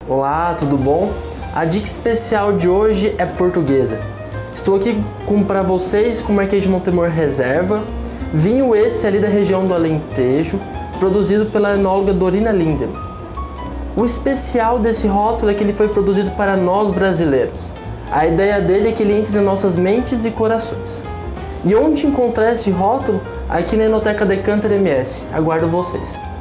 Olá, tudo bom? A dica especial de hoje é portuguesa. Estou aqui para vocês com Marquês de Montemor Reserva, vinho esse ali da região do Alentejo, produzido pela enóloga Dorina Lindemann. O especial desse rótulo é que ele foi produzido para nós brasileiros. A ideia dele é que ele entre em nossas mentes e corações. E onde encontrar esse rótulo? Aqui na Enoteca Decanter MS. Aguardo vocês.